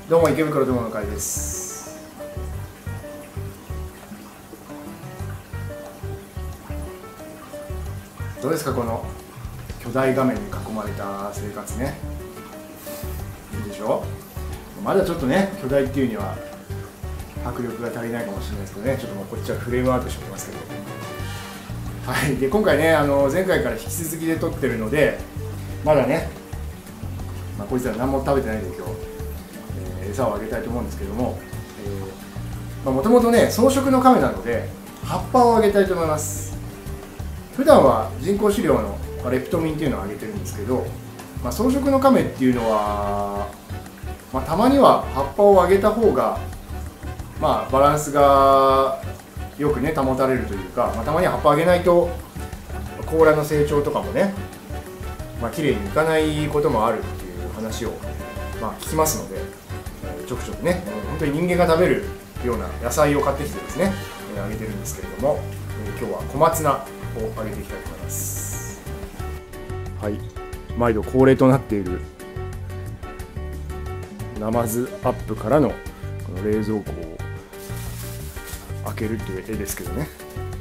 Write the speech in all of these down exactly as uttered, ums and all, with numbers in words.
どうも池袋友の会です。どうですかこの巨大画面に囲まれた生活ね。いいでしょ。まだちょっとね巨大っていうには迫力が足りないかもしれないですけどね、ちょっともうこっちはフレームアウトしておきますけど、はい。で今回ねあの前回から引き続きで撮ってるのでまだね、まあ、こいつら何も食べてないんで今日、えー、餌をあげたいと思うんですけども、もともとね草食の亀なので葉っぱをあげたいと思います。普段は人工飼料のレプトミンっていうのをあげてるんですけど、まあ、草食の亀っていうのは、まあ、たまには葉っぱをあげた方が、まあ、バランスがよくね保たれるというか、まあ、たまには葉っぱあげないと甲羅の成長とかもね、まあ綺麗にいかないこともあるっていう話を、まあ、聞きますので、えー、ちょくちょくね本当に人間が食べるような野菜を買ってきてですね、えー、あげてるんですけれども、えー、今日は小松菜をあげていきたいと思います。はい、毎度恒例となっているナマズアップからのこの冷蔵庫を開けるという絵ですけどね。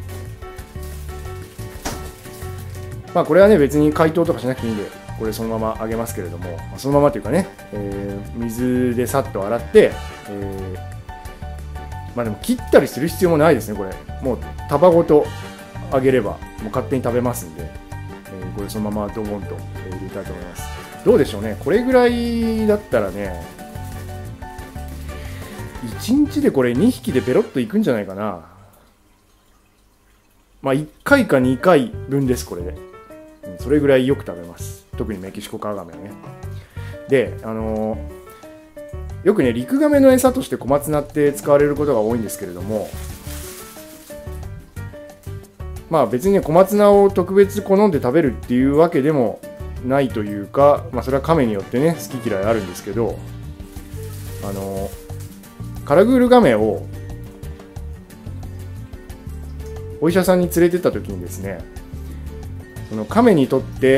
まあこれはね別に解凍とかしなくていいんでこれそのまま揚げますけれども、そのままというかね、えー、水でさっと洗って、えー、まあでも切ったりする必要もないですね。これもう束ごと揚げればもう勝手に食べますんで、えー、これそのままドボンと入れたいと思います。どうでしょうね、これぐらいだったらねいちにちでこれにひきでペロッといくんじゃないかな。まあいっかいかにかいぶんですこれで。それぐらいよく食べます。特にメキシコカワガメはね。で、あのー、よくねリクガメの餌として小松菜って使われることが多いんですけれども、まあ別にね小松菜を特別好んで食べるっていうわけでもないというか、まあそれはカメによってね好き嫌いあるんですけど、あのー、カラグールガメをお医者さんに連れてった時にですね、その亀にとって、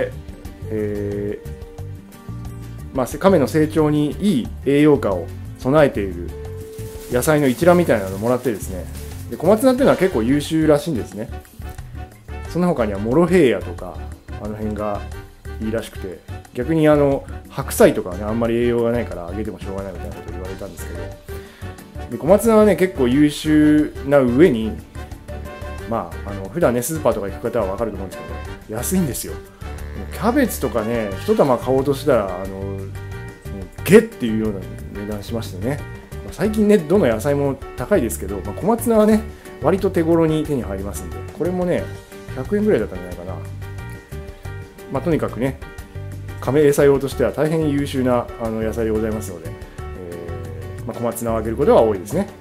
えーまあ、亀の成長にいい栄養価を備えている野菜の一覧みたいなのをもらってですね、で小松菜っていうのは結構優秀らしいんですね。その他にはモロヘイヤとかあの辺がいいらしくて、逆にあの白菜とかはねあんまり栄養がないからあげてもしょうがないみたいなことを言われたんですけど、で小松菜はね結構優秀な上に、まあ、あの普段ねスーパーとか行く方は分かると思うんですけど、安いんですよ。キャベツとかね一玉買おうとしたらあのゲッっていうような値段しましてね、最近ねどの野菜も高いですけど、まあ、小松菜はね割と手頃に手に入りますんで、これもねひゃくえんぐらいだったんじゃないかな。まあ、とにかくね亀餌用としては大変優秀なあの野菜でございますので、えーまあ、小松菜をあげることが多いですね。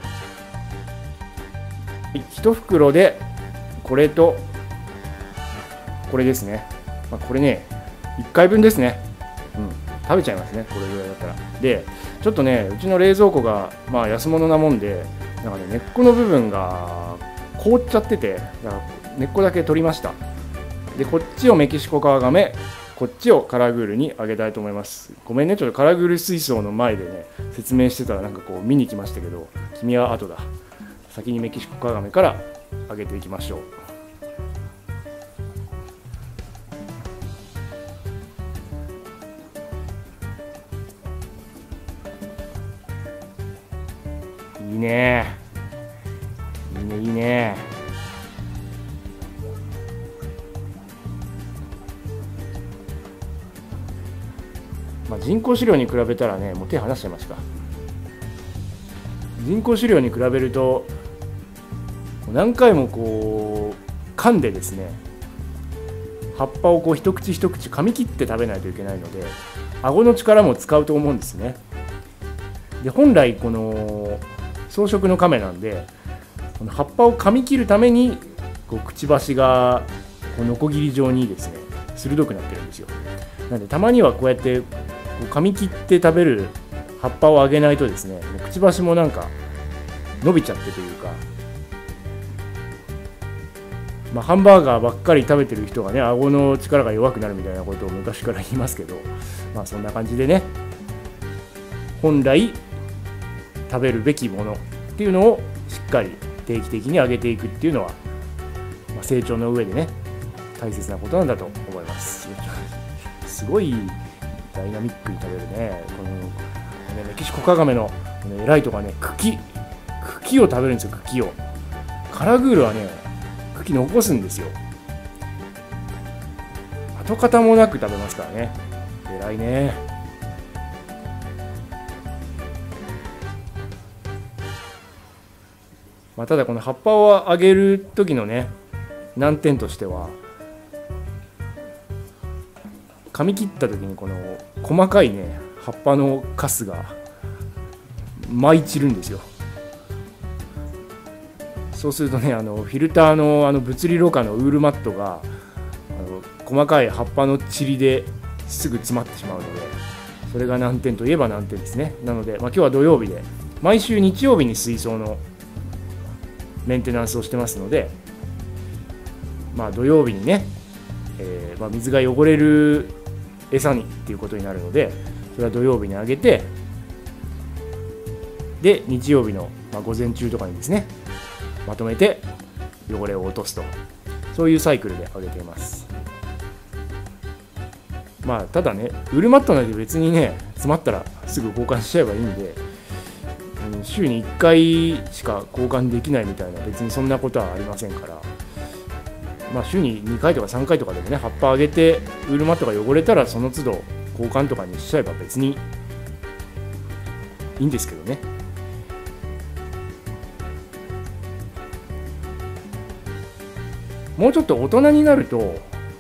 いち袋でこれとこれですね、まあ、これねいっかいぶんですね、うん、食べちゃいますねこれぐらいだったら。でちょっとねうちの冷蔵庫がまあ安物なもんで、なんかね根っこの部分が凍っちゃってて、だから根っこだけ取りました。でこっちをメキシコカワガメ、こっちをカラグールにあげたいと思います。ごめんね、ちょっとカラグール水槽の前でね説明してたらなんかこう見に来ましたけど、君は後だ。先にメキシコカワガメからあげていきましょう。いいねいいねいいね。まあ、人工飼料に比べたらねもう手離しちゃいました。人工飼料に比べると何回もこう噛んでですね葉っぱをこう一口一口噛み切って食べないといけないので、顎の力も使うと思うんですね。で本来この草食の亀なんで、この葉っぱを噛み切るためにこうくちばしがこうノコギリ状にですね鋭くなってるんですよ。なのでたまにはこうやってこう噛み切って食べる葉っぱをあげないとですね、くちばしもなんか伸びちゃってというか、まあ、ハンバーガーばっかり食べてる人がね顎の力が弱くなるみたいなことを昔から言いますけど、まあそんな感じでね、本来食べるべきものっていうのをしっかり定期的に上げていくっていうのは、まあ、成長の上でね大切なことなんだと思います。すごいダイナミックに食べるね。このねメキシコカガメの、ね、偉いとこはね茎茎を食べるんですよ。茎をカラグールはね茎残すんですよ。跡形もなく食べますからね。偉いね。まあ、ただこの葉っぱをあげる時のね難点としては、噛み切った時にこの細かいね葉っぱのカスが舞い散るんですよ。そうするとねあのフィルターのあの物理ろ過のウールマットがあの細かい葉っぱの塵ですぐ詰まってしまうので、それが難点といえば難点ですね。なので、まあ、今日は土曜日で毎週日曜日に水槽のメンテナンスをしてますので、まあ、土曜日にね、えーまあ、水が汚れる餌にっていうことになるので、それは土曜日にあげて、で日曜日の、まあ、午前中とかにですねまとめて汚れを落とすと、そういうサイクルであげています。まあただねウールマットなんて別にね詰まったらすぐ交換しちゃえばいいんで、週にいっかいしか交換できないみたいな、別にそんなことはありませんから、まあ、週ににかいとかさんかいとかでもね葉っぱあげてウールマットが汚れたらその都度交換とかにしちゃえば別にいいんですけどね。もうちょっと大人になると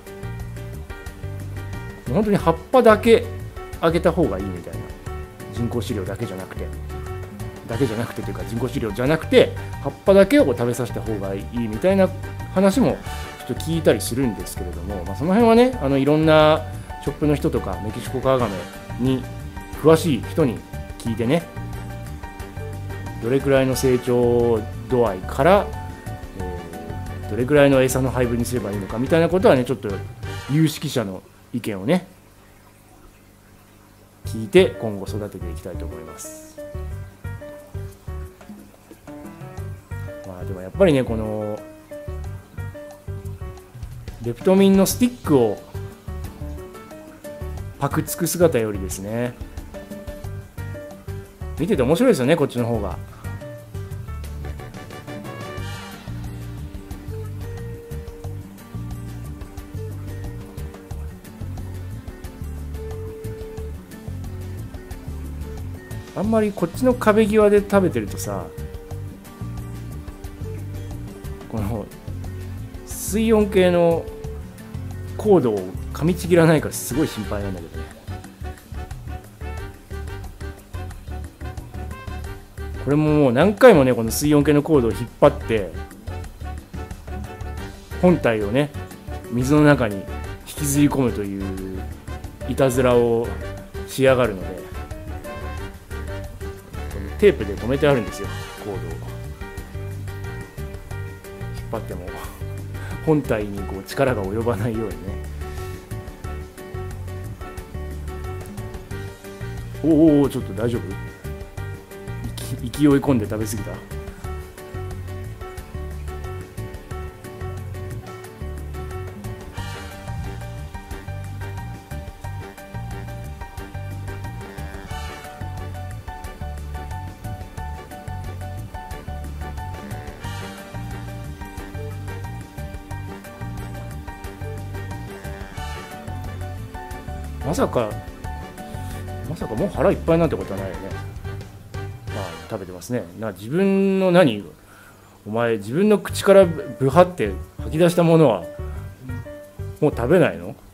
本当に葉っぱだけあげた方がいいみたいな、人工飼料だけじゃなくてだけじゃなくてというか人工飼料じゃなくて葉っぱだけを食べさせた方がいいみたいな話もちょっと聞いたりするんですけれども、まあ、その辺はねあのいろんなショップの人とかメキシコカワガメに詳しい人に聞いてね、どれくらいの成長度合いから、えー、どれくらいの餌の配分にすればいいのかみたいなことはねちょっと有識者の意見をね聞いて今後育てていきたいと思います。まあでもやっぱりねこのレプトミンのスティックをパクつく姿よりですね、見てて面白いですよねこっちの方が。あんまりこっちの壁際で食べてるとさ、この水温計のコードを噛みちぎらないからすごい心配なんだけどね。これももう何回もねこの水温計のコードを引っ張って本体をね水の中に引きずり込むといういたずらをしやがるので、テープで留めてあるんですよコードを。引っ張っても本体にこう力が及ばないようにね。おおお、ちょっと大丈夫？勢い込んで食べ過ぎた？まさかまさかもう腹いっぱいなんてことはないよね。まあ食べてますね。な自分の何お前自分の口からぶはって吐き出したものはもう食べないの？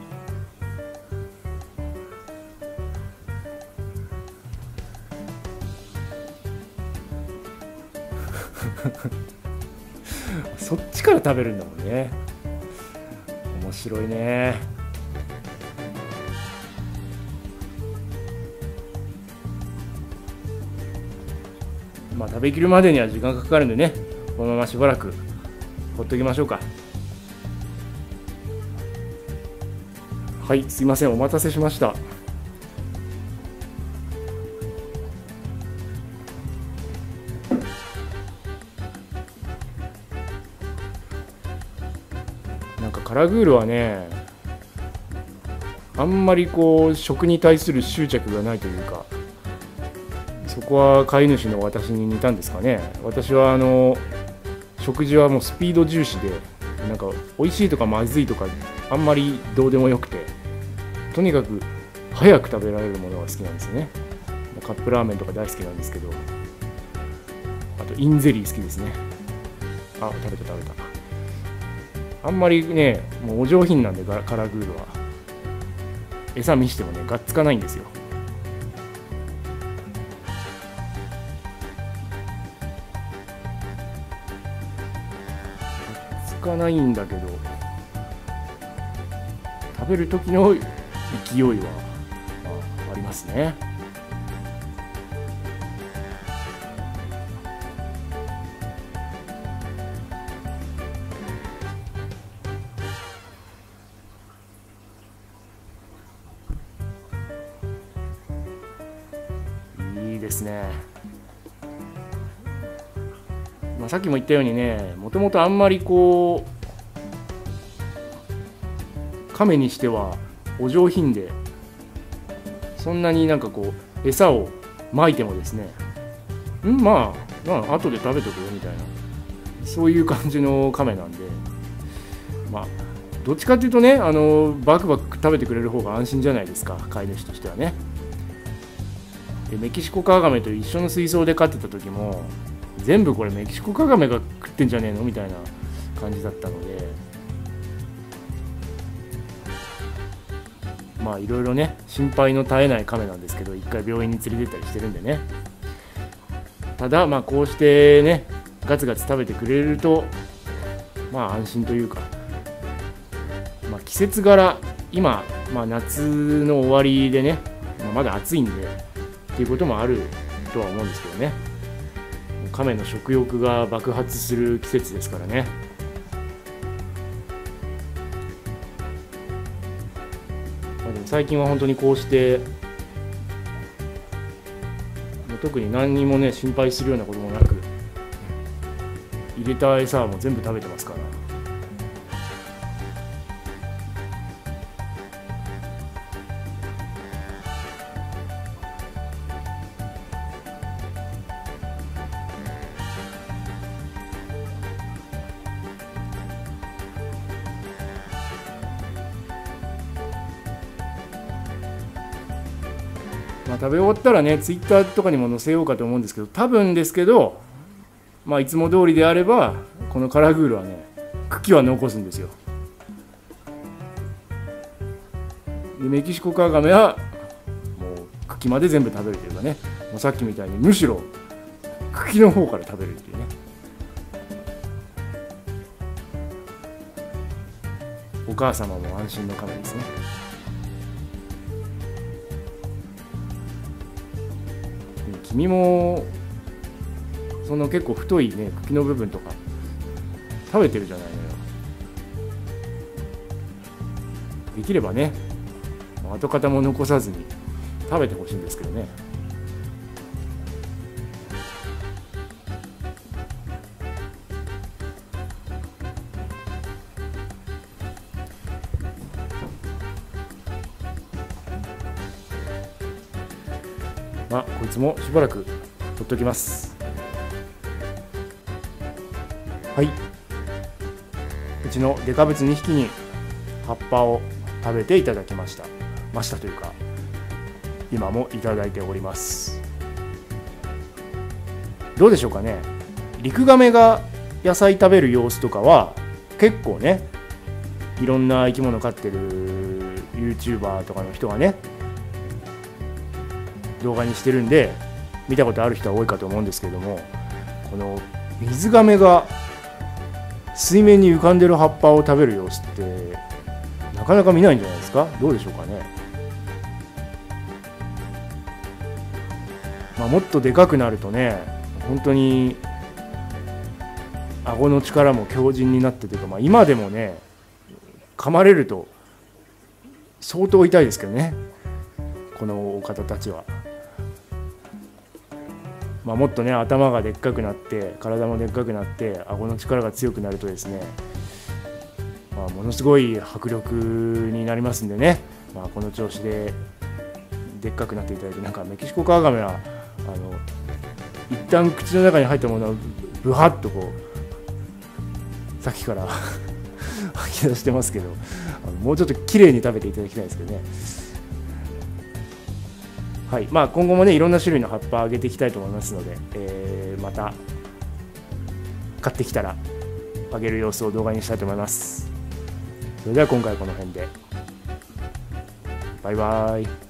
そっちから食べるんだもんね。面白いね。まあ食べきるまでには時間がかかるんでね、このまましばらくほっときましょうか。はい、すいません、お待たせしました。 カラグールはね、あんまりこう食に対する執着がないというか、そこは飼い主の私に似たんですかね。私はあの食事はもうスピード重視で、なんか美味しいとかまずいとかあんまりどうでもよくて、とにかく早く食べられるものが好きなんですよね。カップラーメンとか大好きなんですけど、あとインゼリー好きですね。あ、食べた食べた。あんまりね、もうお上品なんでカラグールは餌見してもね、がっつかないんですよ。がっつかないんだけど、食べる時の勢いは、まあ、ありますね。いいですね。まあ、さっきも言ったようにね、もともとあんまりこう亀にしてはお上品で、そんなになんかこう餌をまいてもですね、んまあ、まあ後で食べとくよみたいな、そういう感じの亀なんで、まあどっちかというとね、あのバクバク食べてくれる方が安心じゃないですか、飼い主としてはね。でメキシコカワガメと一緒の水槽で飼ってた時も、全部これメキシコカワガメが食ってんじゃねえのみたいな感じだったので、まあいろいろね、心配の絶えないカメなんですけど、一回病院に連れてったりしてるんでね。ただまあこうしてね、ガツガツ食べてくれるとまあ安心というか、まあ、季節柄今、まあ、夏の終わりでね、まあ、まだ暑いんでっていうこともあるとは思うんですけどね。亀の食欲が爆発する季節ですからね。まあ、でも最近は本当にこうしてもう特に何にもね心配するようなこともなく、入れた餌はもう全部食べてますから。まあ、食べ終わったらね、ツイッターとかにも載せようかと思うんですけど、多分ですけど、まあ、いつも通りであれば、このカラグールはね、茎は残すんですよ。でメキシコカワガメは、もう茎まで全部食べるというかね、もうさっきみたいにむしろ茎の方から食べるっていうね。お母様も安心のカメですね。君もその結構太いね茎の部分とか食べてるじゃないのよ。できればね、跡形も残さずに食べてほしいんですけどね。まあこいつもしばらく取っときます。はい、うちのデカブツにひきに葉っぱを食べていただきましたましたというか、今もいただいております。どうでしょうかね。リクガメが野菜食べる様子とかは結構ね、いろんな生き物飼ってる ユーチューバー とかの人がね動画にしてるんで見たことある人は多いかと思うんですけれども、この水ガメが水面に浮かんでる葉っぱを食べる様子ってなかなか見ないんじゃないですか。どうでしょうかね。まあ、もっとでかくなるとね、本当に顎の力も強靭になってというか、まあ、今でもね噛まれると相当痛いですけどね、このお方たちは。まあ、もっとね頭がでっかくなって体もでっかくなって顎の力が強くなるとですね、ままあ、ものすごい迫力になりますんでね、まあ、この調子ででっかくなっていただいて、なんかメキシコカワガメはあの一旦口の中に入ったものをブハッとこうさっきから吐き出してますけど、あのもうちょっと綺麗に食べていただきたいですけどね。はい、まあ、今後もねいろんな種類の葉っぱをあげていきたいと思いますので、えー、また買ってきたらあげる様子を動画にしたいと思います。それでは今回はこの辺で。バイバイ。